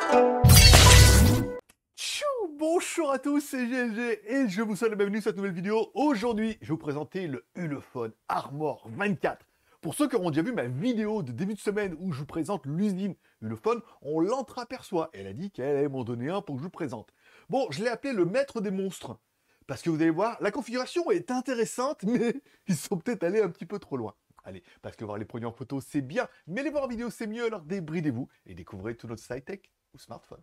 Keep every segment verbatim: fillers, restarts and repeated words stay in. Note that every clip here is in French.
Bonjour à tous, c'est G L G et je vous souhaite la bienvenue sur cette nouvelle vidéo. Aujourd'hui, je vais vous présenter le Ulefone Armor vingt-quatre. Pour ceux qui auront déjà vu ma vidéo de début de semaine où je vous présente l'usine Ulefone, on l'entreaperçoit. Elle a dit qu'elle allait m'en donner un pour que je vous présente. Bon, je l'ai appelé le maître des monstres. Parce que vous allez voir, la configuration est intéressante, mais ils sont peut-être allés un petit peu trop loin. Allez, parce que voir les produits en photo, c'est bien, mais les voir en vidéo, c'est mieux, alors débridez-vous et découvrez tout notre sci-tech ou smartphone.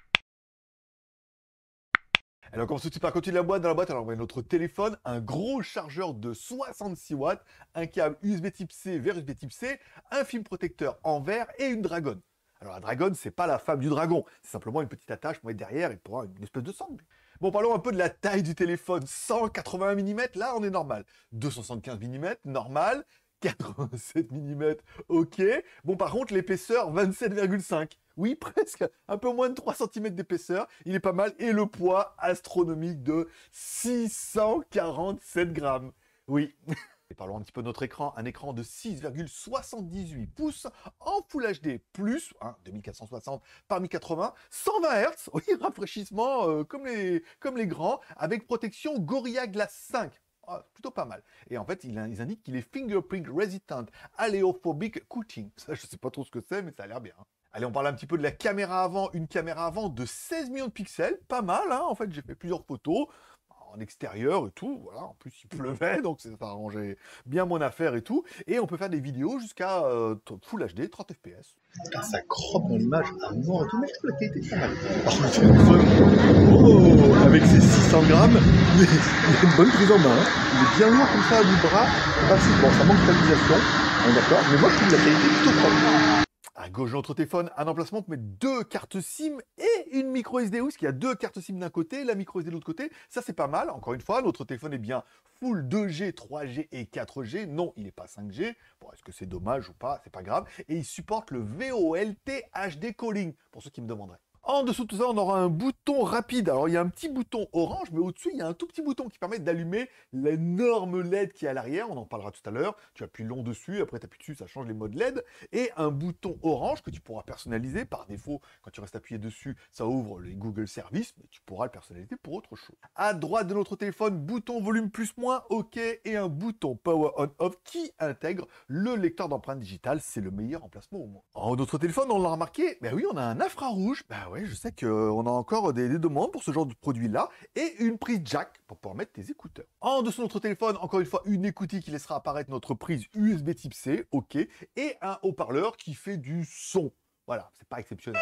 Alors, on commence tout de suite par continuer la boîte. Dans la boîte, alors, on a notre téléphone, un gros chargeur de soixante-six watts, un câble U S B type C vers U S B type C, un film protecteur en verre et une dragonne. Alors, la dragonne, c'est pas la femme du dragon, c'est simplement une petite attache pour mettre derrière et pour avoir une espèce de sangle. Bon, parlons un peu de la taille du téléphone. cent quatre-vingts millimètres, là, on est normal. deux cent soixante-quinze millimètres, normal. quatre-vingt-sept millimètres, ok. Bon, par contre, l'épaisseur, vingt-sept virgule cinq. Oui, presque, un peu moins de trois centimètres d'épaisseur. Il est pas mal. Et le poids astronomique de six cent quarante-sept grammes. Oui. Et parlons un petit peu de notre écran. Un écran de six virgule soixante-dix-huit pouces en Full H D plus, hein, deux mille quatre cent soixante par mille quatre-vingts, cent vingt hertz. Oui, rafraîchissement euh, comme, les, comme les grands, avec protection Gorilla Glass cinq. Oh, plutôt pas mal. Et en fait, ils, ils indiquent qu'il est fingerprint resistant, aléophobic coating. Ça, je sais pas trop ce que c'est, mais ça a l'air bien. Hein. Allez, on parle un petit peu de la caméra avant. Une caméra avant de seize millions de pixels. Pas mal, hein. En fait, j'ai fait plusieurs photos en extérieur et tout. Voilà. En plus, il pleuvait, donc ça arrangeait bien mon affaire et tout. Et on peut faire des vidéos jusqu'à euh, Full H D, trente F P S. Putain, ça croppe dans l'image à mort et tout, mais je trouve la qualité est pas mal. Par contre, c'est une folle. Oh, avec ses six cents grammes, il a une bonne prise en main. Hein. Il est bien lourd comme ça à bout de bras. Facile. Bon, ça manque de stabilisation, on est d'accord, mais moi je trouve la qualité plutôt propre. À gauche de notre téléphone, un emplacement pour mettre deux cartes SIM et une micro S D. Oui, parce qu'il y a deux cartes SIM d'un côté, la micro S D de l'autre côté. Ça, c'est pas mal. Encore une fois, notre téléphone est bien full deux G, trois G et quatre G. Non, il n'est pas cinq G. Bon, est-ce que c'est dommage ou pas? C'est pas grave. Et il supporte le V O L T H D Calling, pour ceux qui me demanderaient. En dessous de tout ça, on aura un bouton rapide. Alors, il y a un petit bouton orange, mais au-dessus, il y a un tout petit bouton qui permet d'allumer l'énorme L E D qui est à l'arrière. On en parlera tout à l'heure. Tu appuies long dessus, après tu appuies dessus, ça change les modes L E D. Et un bouton orange que tu pourras personnaliser. Par défaut, quand tu restes appuyé dessus, ça ouvre les Google Services, mais tu pourras le personnaliser pour autre chose. À droite de notre téléphone, bouton volume plus moins, OK, et un bouton Power On-Off qui intègre le lecteur d'empreintes digitales. C'est le meilleur emplacement au monde. En notre téléphone, on l'a remarqué, ben oui, on a un infrarouge. Ben ouais, je sais qu'on a encore des, des demandes pour ce genre de produit-là, et une prise jack pour pouvoir mettre tes écouteurs. En dessous de notre téléphone, encore une fois, une écoutille qui laissera apparaître notre prise U S B type C, OK, et un haut-parleur qui fait du son. Voilà, c'est pas exceptionnel.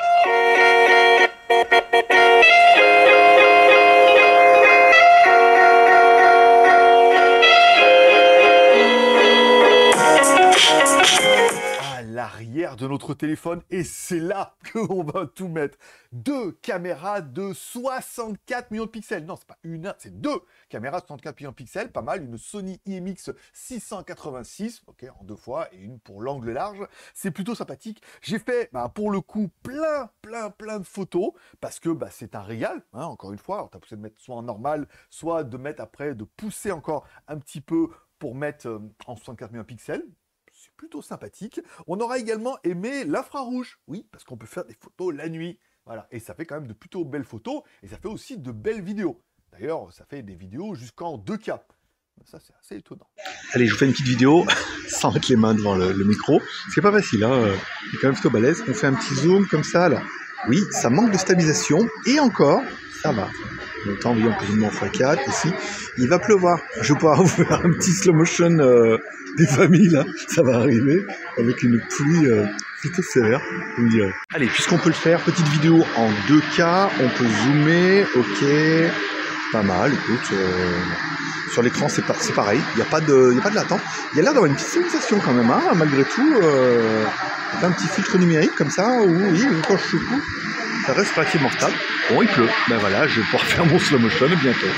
L'arrière de notre téléphone, et c'est là qu'on va tout mettre. Deux caméras de soixante-quatre millions de pixels. Non, c'est pas une, c'est deux caméras de soixante-quatre millions de pixels, pas mal. Une Sony I M X six cent quatre-vingt-six, ok, en deux fois, et une pour l'angle large. C'est plutôt sympathique. J'ai fait, bah, pour le coup, plein, plein, plein de photos, parce que bah, c'est un régal, hein, encore une fois. Alors, t'as poussé de mettre soit en normal, soit de mettre après, de pousser encore un petit peu pour mettre euh, en soixante-quatre millions de pixels. C'est plutôt sympathique. On aura également aimé l'infrarouge. Oui, parce qu'on peut faire des photos la nuit. Voilà. Et ça fait quand même de plutôt belles photos. Et ça fait aussi de belles vidéos. D'ailleurs, ça fait des vidéos jusqu'en deux K. Ça, c'est assez étonnant. Allez, je vous fais une petite vidéo sans mettre les mains devant le, le micro. C'est pas facile, hein. C'est quand même plutôt balèze. On fait un petit zoom comme ça. Alors, oui, ça manque de stabilisation. Et encore, ça va. Autant, oui, on peut zoomer en fois quatre. Ici, il va pleuvoir. Je vais pouvoir vous faire un petit slow motion euh, des familles, là. Ça va arriver avec une pluie euh, plutôt sévère, vous me direz. Allez, puisqu'on peut le faire, petite vidéo en deux K. On peut zoomer. Ok. Pas mal, écoute. Euh, sur l'écran, c'est pas, pareil. Il n'y a pas de, il y a pas de latence. Il y a l'air d'avoir une petite stabilisation quand même, hein, malgré tout. Euh, un petit filtre numérique comme ça, où oui, quand je secoue, ça reste relativement stable. Bon, il pleut. Ben voilà, je vais pouvoir faire mon slow motion bientôt.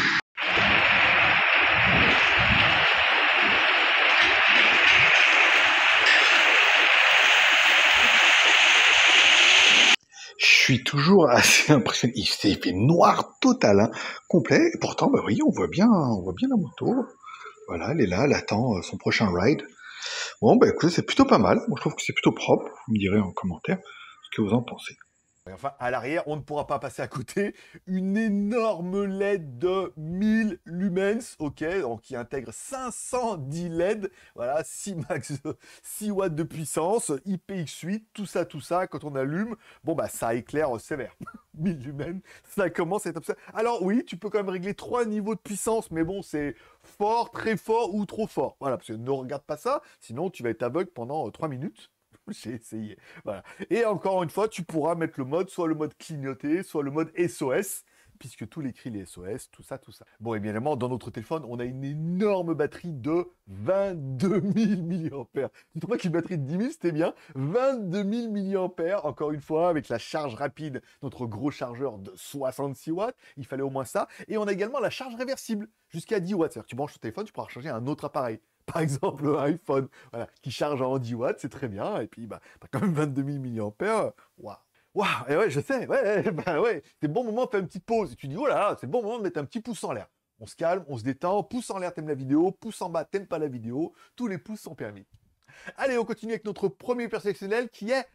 Je suis toujours assez impressionné. Il s'est fait noir total, hein, complet. Et pourtant, bah oui, on voit bien, on voit bien la moto. Voilà, elle est là, elle attend son prochain ride. Bon, bah écoutez, c'est plutôt pas mal. Moi, je trouve que c'est plutôt propre. Vous me direz en commentaire ce que vous en pensez. Et enfin, à l'arrière, on ne pourra pas passer à côté, une énorme L E D de mille lumens, ok, donc qui intègre cinq cent dix L E D, voilà, six max, six watts de puissance, I P X huit, tout ça, tout ça, quand on allume, bon bah ça éclaire sévère. mille lumens, ça commence à être absurde. Alors oui, tu peux quand même régler trois niveaux de puissance, mais bon, c'est fort, très fort ou trop fort. Voilà, parce que ne regarde pas ça, sinon tu vas être aveugle pendant euh, trois minutes. J'ai essayé. Voilà. Et encore une fois, tu pourras mettre le mode, soit le mode clignoté, soit le mode S O S, puisque tous les cris, les S O S, tout ça, tout ça. Bon, et bien évidemment, dans notre téléphone, on a une énorme batterie de vingt-deux mille milliampères. Tu trouves pas qu'une batterie de dix mille, c'était bien? vingt-deux mille milliampères, encore une fois, avec la charge rapide, notre gros chargeur de soixante-six watts, il fallait au moins ça. Et on a également la charge réversible, jusqu'à dix watts. C'est-à-dire que tu branches ton téléphone, tu pourras recharger un autre appareil. Par exemple, un iPhone, voilà, qui charge en dix watts, c'est très bien. Et puis, bah, t'as quand même vingt-deux mille milliampères. Waouh! Waouh! Et ouais, je sais, ouais, bah ouais, c'est le bon moment de faire une petite pause. Et tu dis, oh là là, c'est le bon moment de mettre un petit pouce en l'air. On se calme, on se détend, pouce en l'air, t'aimes la vidéo, pouce en bas, t'aimes pas la vidéo. Tous les pouces sont permis. Allez, on continue avec notre premier personnel qui est...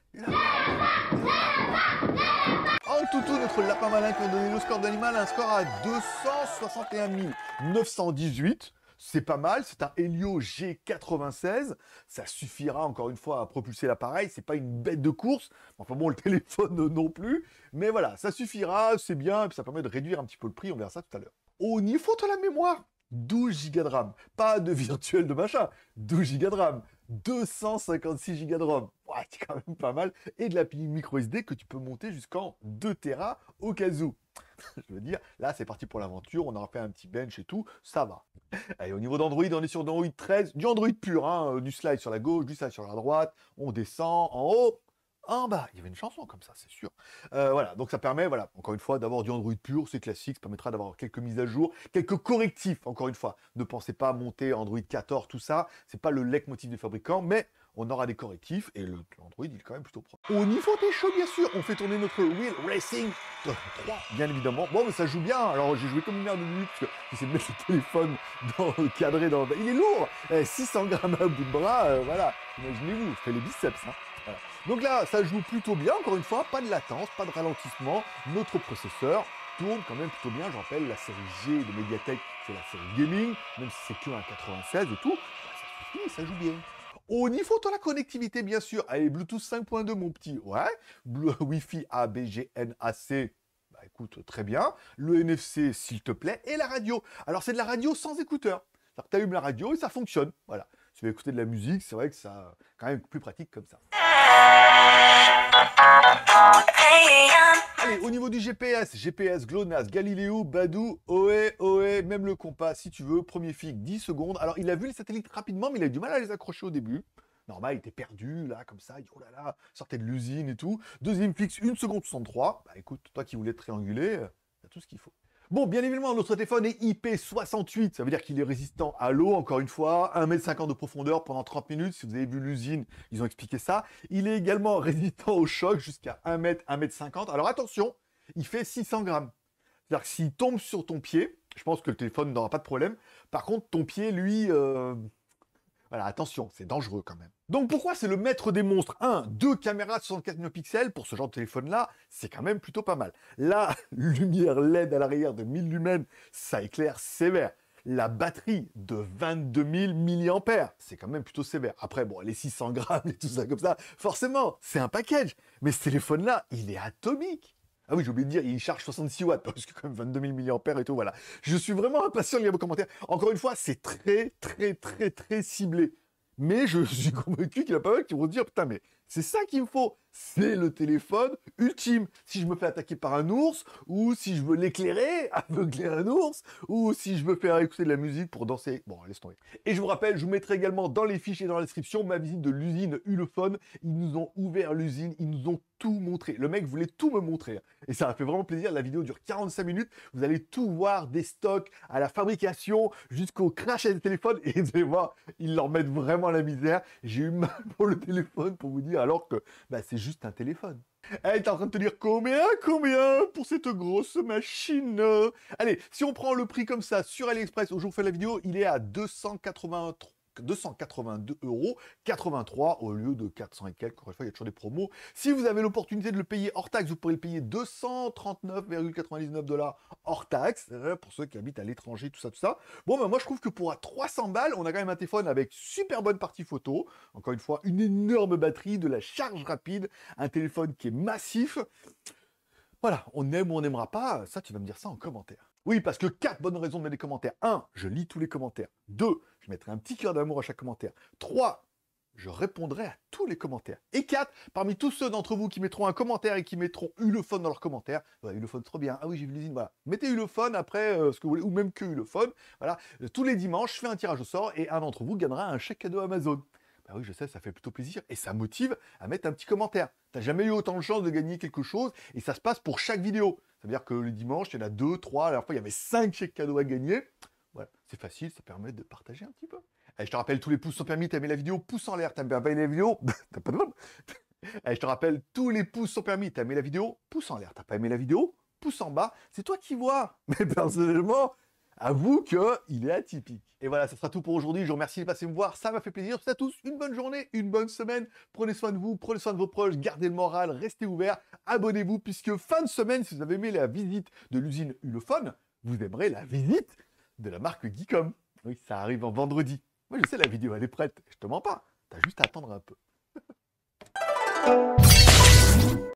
En tout, tout, notre lapin malin qui a donné le score d'animal, un score à deux cent soixante et un mille neuf cent dix-huit. C'est pas mal, c'est un Helio G quatre-vingt-seize, ça suffira encore une fois à propulser l'appareil, c'est pas une bête de course, enfin bon, le téléphone non plus, mais voilà, ça suffira, c'est bien, et puis ça permet de réduire un petit peu le prix, on verra ça tout à l'heure. Au niveau de la mémoire, douze gigas de RAM, pas de virtuel de machin, douze gigas de RAM, deux cent cinquante-six gigas de ROM, ouais, c'est quand même pas mal, et de la pile micro S D que tu peux monter jusqu'en deux téra au cas où. Je veux dire, là c'est parti pour l'aventure, on aura fait un petit bench et tout, ça va. Allez, au niveau d'Android, on est sur Android treize, du Android pur, hein, du slide sur la gauche, du slide sur la droite, on descend en haut, en bas. Il y avait une chanson comme ça, c'est sûr. Euh, voilà, donc ça permet, voilà, encore une fois, d'avoir du Android pur, c'est classique, ça permettra d'avoir quelques mises à jour, quelques correctifs, encore une fois. Ne pensez pas à monter Android quatorze, tout ça, c'est pas le leitmotiv des fabricants, mais on aura des correctifs, et le Android, il est quand même plutôt propre. Au niveau des shows, bien sûr, on fait tourner notre Wheel Racing trois, bien évidemment. Bon, mais ça joue bien, alors j'ai joué comme une merde de minutes, parce que j'essaie de mettre le téléphone dans le cadré, dans... il est lourd, eh, six cents grammes à bout de bras, euh, voilà, imaginez-vous, je fais les biceps, hein. Voilà. Donc là, ça joue plutôt bien, encore une fois, pas de latence, pas de ralentissement, notre processeur tourne quand même plutôt bien, je rappelle, la série G de Mediatek, c'est la série gaming, même si c'est que un quatre-vingt-seize et tout, bah, ça suffit, ça joue bien. Au niveau de la connectivité, bien sûr, allez, Bluetooth cinq point deux, mon petit, ouais, Wi-Fi A, B, G, N, A, C, bah écoute, très bien, le N F C, s'il te plaît, et la radio. Alors, c'est de la radio sans écouteurs, c'est-à-dire que tu allumes la radio et ça fonctionne, voilà. Si tu veux écouter de la musique, c'est vrai que ça, quand même plus pratique comme ça. Allez, au niveau du G P S, G P S, GLONASS, Galileo, Badoo, Ohé, Ohé, même le compas si tu veux, premier fig, dix secondes. Alors il a vu les satellites rapidement, mais il a eu du mal à les accrocher au début. Normal, il était perdu, là, comme ça, il dit, oh là là, sortait de l'usine et tout. Deuxième fixe, une seconde soixante-trois. Bah écoute, toi qui voulais te trianguler, euh, t'as tout ce qu'il faut. Bon, bien évidemment, notre téléphone est I P soixante-huit, ça veut dire qu'il est résistant à l'eau, encore une fois, un mètre cinquante de profondeur pendant trente minutes, si vous avez vu l'usine, ils ont expliqué ça. Il est également résistant au choc jusqu'à un mètre, un mètre cinquante. Alors attention, il fait six cents grammes. C'est-à-dire que s'il tombe sur ton pied, je pense que le téléphone n'aura pas de problème. Par contre, ton pied, lui... Euh... Voilà, attention, c'est dangereux quand même. Donc pourquoi c'est le maître des monstres? Un, deux caméras de soixante-quatre mégapixels, pour ce genre de téléphone-là, c'est quand même plutôt pas mal. La lumière L E D à l'arrière de mille lumens, ça éclaire sévère. La batterie de vingt-deux mille milliampères, c'est quand même plutôt sévère. Après, bon, les six cents grammes et tout ça comme ça, forcément, c'est un package. Mais ce téléphone-là, il est atomique. Ah oui, j'ai oublié de dire, il charge soixante-six watts, parce que quand même vingt-deux mille milliampères et tout, voilà. Je suis vraiment impatient de lire vos commentaires. Encore une fois, c'est très, très, très, très ciblé. Mais je suis convaincu qu'il y a pas mal qui vont se dire, putain, mais c'est ça qu'il me faut. C'est le téléphone ultime. Si je me fais attaquer par un ours, ou si je veux l'éclairer, aveugler un ours, ou si je veux faire écouter de la musique pour danser. Bon, laisse tomber. Et je vous rappelle, je vous mettrai également dans les fiches et dans la description ma visite de l'usine Ulefone. Ils nous ont ouvert l'usine, ils nous ont tout montré. Le mec voulait tout me montrer. Et ça m'a fait vraiment plaisir. La vidéo dure quarante-cinq minutes. Vous allez tout voir, des stocks à la fabrication, jusqu'au crash des téléphones. Et vous allez voir, ils leur mettent vraiment la misère. J'ai eu mal pour le téléphone pour vous dire, alors que bah, c'est juste un téléphone. Elle est en train de te dire combien, combien pour cette grosse machine. Allez, si on prend le prix comme ça sur AliExpress, au jour où on fait la vidéo, il est à deux cent quatre-vingt-trois. deux cent quatre-vingt-deux euros quatre-vingt-trois au lieu de quatre cents et quelques. Encore une fois, il y a toujours des promos. Si vous avez l'opportunité de le payer hors taxe, vous pourrez le payer deux cent trente-neuf virgule quatre-vingt-dix-neuf dollars hors taxe, euh, pour ceux qui habitent à l'étranger, tout ça, tout ça. Bon, ben moi, je trouve que pour à trois cents balles, on a quand même un téléphone avec super bonne partie photo. Encore une fois, une énorme batterie, de la charge rapide, un téléphone qui est massif. Voilà, on aime ou on n'aimera pas, ça, tu vas me dire ça en commentaire. Oui, parce que quatre bonnes raisons de mettre des commentaires. un. Je lis tous les commentaires. deux. Je mettrai un petit cœur d'amour à chaque commentaire. trois. Je répondrai à tous les commentaires. Et quatre. Parmi tous ceux d'entre vous qui mettront un commentaire et qui mettront Ulefone dans leurs commentaires, ouais, Ulefone, trop bien. Ah oui, j'ai vu l'usine, voilà. Mettez Ulefone après euh, ce que vous voulez, ou même que Ulefone. Voilà. Euh, tous les dimanches, je fais un tirage au sort et un d'entre vous gagnera un chèque cadeau Amazon. Bah oui, je sais, ça fait plutôt plaisir et ça motive à mettre un petit commentaire. T'as jamais eu autant de chance de gagner quelque chose et ça se passe pour chaque vidéo. Ça veut dire que le dimanche, il y en a deux, trois, à la fois il y avait cinq chèques cadeaux à gagner. Voilà, c'est facile, ça permet de partager un petit peu. Allez, je te rappelle, tous les pouces sont permis, t'as aimé la vidéo, pouce en l'air, t'as pas aimé la vidéo, t'as pas de mal. Allez, je te rappelle, tous les pouces sont permis, t'as aimé la vidéo, pouce en l'air, t'as pas aimé la vidéo, pouce en bas, c'est toi qui vois. Mais personnellement, avoue qu'il est atypique. Et voilà, ça sera tout pour aujourd'hui. Je vous remercie de passer me voir. Ça m'a fait plaisir. C'est à tous. Une bonne journée, une bonne semaine. Prenez soin de vous, prenez soin de vos proches, gardez le moral, restez ouverts. Abonnez-vous, puisque fin de semaine, si vous avez aimé la visite de l'usine Ulefone, vous aimerez la visite de la marque Geekom. Oui, ça arrive en vendredi. Moi, je sais, la vidéo, elle est prête. Je te mens pas. T'as juste à attendre un peu.